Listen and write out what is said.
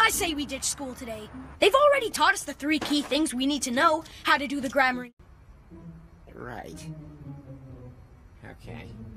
I say we ditch school today. They've already taught us the 3 key things we need to know, how to do the grammar. Right. Okay.